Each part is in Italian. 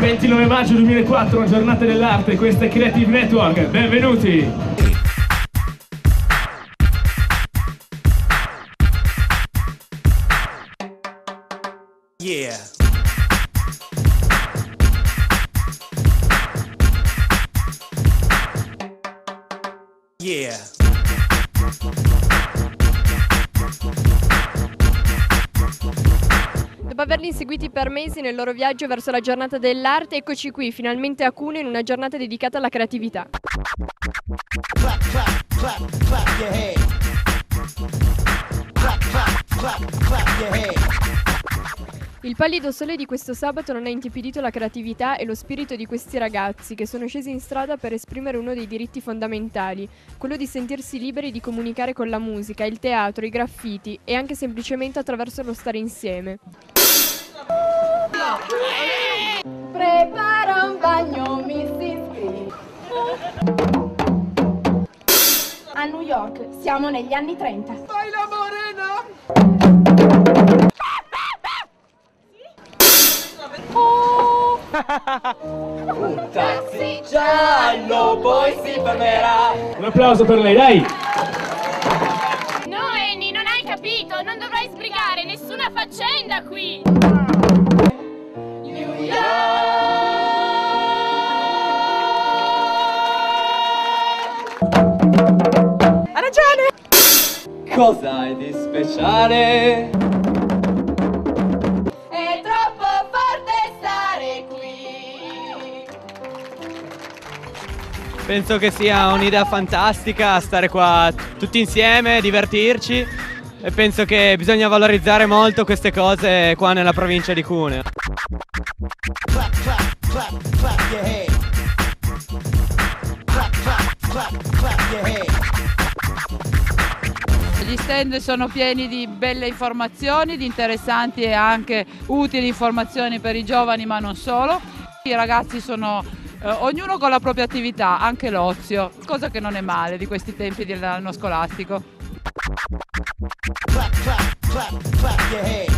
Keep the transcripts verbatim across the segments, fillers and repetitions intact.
ventinove maggio duemilaquattro, giornata dell'arte, questa è Creative Network, benvenuti! Yeah. Yeah. Dopo averli inseguiti per mesi nel loro viaggio verso la giornata dell'arte, eccoci qui, finalmente a Cuneo in una giornata dedicata alla creatività. Clap, clap, clap, clap your hands. Clap, clap, clap, clap your hands. Il pallido sole di questo sabato non ha intiepidito la creatività e lo spirito di questi ragazzi che sono scesi in strada per esprimere uno dei diritti fondamentali, quello di sentirsi liberi di comunicare con la musica, il teatro, i graffiti e anche semplicemente attraverso lo stare insieme. Prepara un bagno, missis Green. A New York, siamo negli anni trenta. Fai la morena! Un taxi giallo poi si fermerà. Un applauso per lei, dai! No, Annie, non hai capito, non dovrai sbrigare nessuna faccenda qui. New York. Ha ragione! Cosa hai di speciale? È troppo forte stare qui. Penso che sia un'idea fantastica stare qua tutti insieme, divertirci e penso che bisogna valorizzare molto queste cose qua nella provincia di Cuneo. Clap, clap, clap, clap your hands. Clap, clap, clap, clap your hands. Gli stand sono pieni di belle informazioni, di interessanti e anche utili informazioni per i giovani, ma non solo. I ragazzi sono eh, ognuno con la propria attività, anche l'ozio, cosa che non è male di questi tempi dell'anno scolastico. Clap, clap, clap, clap your hands.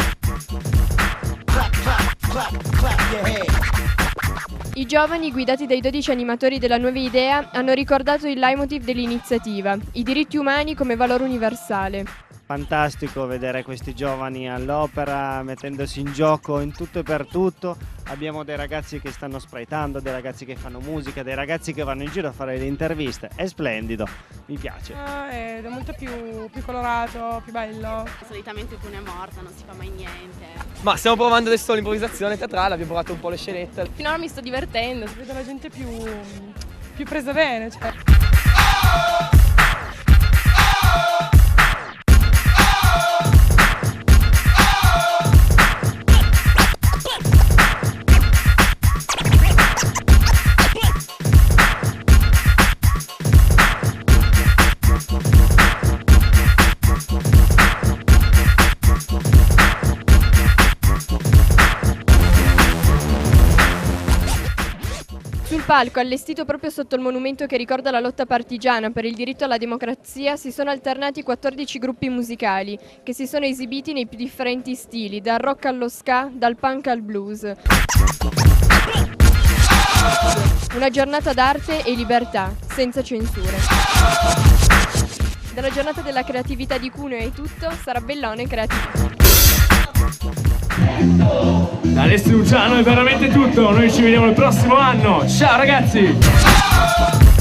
Clap, clap, clap, clap your hands. I giovani, guidati dai dodici animatori della Nuova Idea, hanno ricordato il leitmotiv dell'iniziativa, i diritti umani come valore universale. Fantastico vedere questi giovani all'opera, mettendosi in gioco in tutto e per tutto. Abbiamo dei ragazzi che stanno spraytando, dei ragazzi che fanno musica, dei ragazzi che vanno in giro a fare le interviste. È splendido, mi piace. Ah, è molto più, più colorato, più bello. Solitamente Cuneo è morta, non si fa mai niente. Ma stiamo provando adesso l'improvvisazione teatrale, abbiamo provato un po' le scenette. Finora mi sto divertendo, si vede la gente più, più presa bene. Cioè. Sul palco, allestito proprio sotto il monumento che ricorda la lotta partigiana per il diritto alla democrazia, si sono alternati quattordici gruppi musicali che si sono esibiti nei più differenti stili, dal rock allo ska, dal punk al blues. Una giornata d'arte e libertà, senza censure. Dalla giornata della creatività di Cuneo è tutto, sarà Bellone Creatività. Da Alessio Luciano è veramente tutto, noi ci vediamo il prossimo anno, ciao ragazzi!